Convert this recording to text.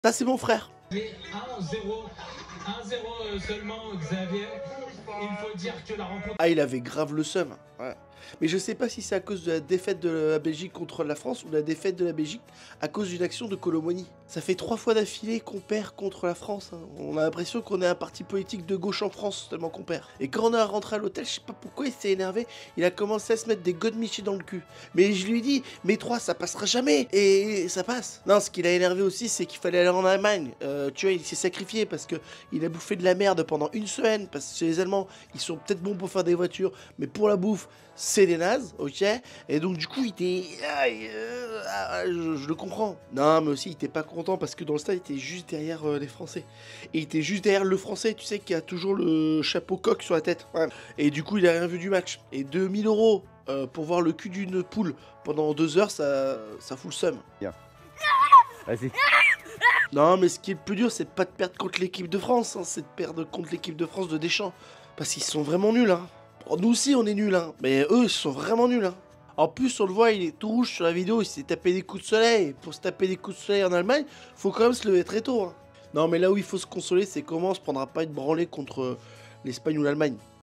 Ça, c'est mon frère. 1-0, 1-0 seulement, Xavier. Il faut dire que la rencontre. Ah, il avait grave le seum. Ouais. Mais je sais pas si c'est à cause de la défaite de la Belgique contre la France ou de la défaite de la Belgique à cause d'une action de Colomoni. Ça fait 3 fois d'affilée qu'on perd contre la France. Hein. On a l'impression qu'on est un parti politique de gauche en France, tellement qu'on perd. Et quand on est rentré à l'hôtel, je sais pas pourquoi il s'est énervé, il a commencé à se mettre des godemichés dans le cul. Mais je lui ai dit, mais 3 ça passera jamais. Et ça passe. Non, ce qui l'a énervé aussi, c'est qu'il fallait aller en Allemagne. Tu vois, il s'est sacrifié parce que il a bouffé de la merde pendant une semaine. Parce que chez les Allemands, ils sont peut-être bons pour faire des voitures, mais pour la bouffe, c'est des nazes, ok. Et donc du coup, il était... je le comprends. Non, mais aussi, il était pas content parce que dans le stade, il était juste derrière les Français. Et il était juste derrière le Français, tu sais, qui a toujours le chapeau coq sur la tête. Ouais. Et du coup, il a rien vu du match. Et 2000 € pour voir le cul d'une poule pendant 2 heures, ça fout le seum. Bien. Vas-y. Non, mais ce qui est le plus dur, c'est pas de perdre contre l'équipe de France, hein, c'est de perdre contre l'équipe de France de Deschamps. Parce qu'ils sont vraiment nuls, hein. Bon, nous aussi, on est nuls, hein. Mais eux, ils sont vraiment nuls, hein. En plus, on le voit, il est tout rouge sur la vidéo, il s'est tapé des coups de soleil. Pour se taper des coups de soleil en Allemagne, faut quand même se lever très tôt, hein. Non, mais là où il faut se consoler, c'est comment on se prendra pas une branlée contre l'Espagne ou l'Allemagne.